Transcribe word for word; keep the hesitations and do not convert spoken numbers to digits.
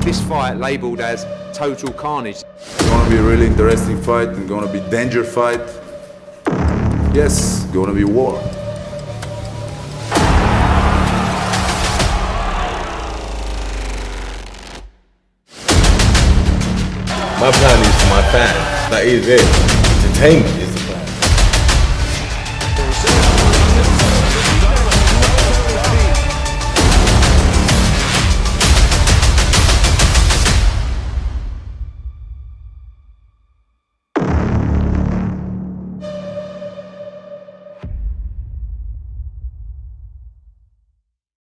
This fight labelled as total carnage. It's gonna be a really interesting fight and gonna be danger fight. Yes, gonna be war. My plan is for my fans. That is it. Entertainment.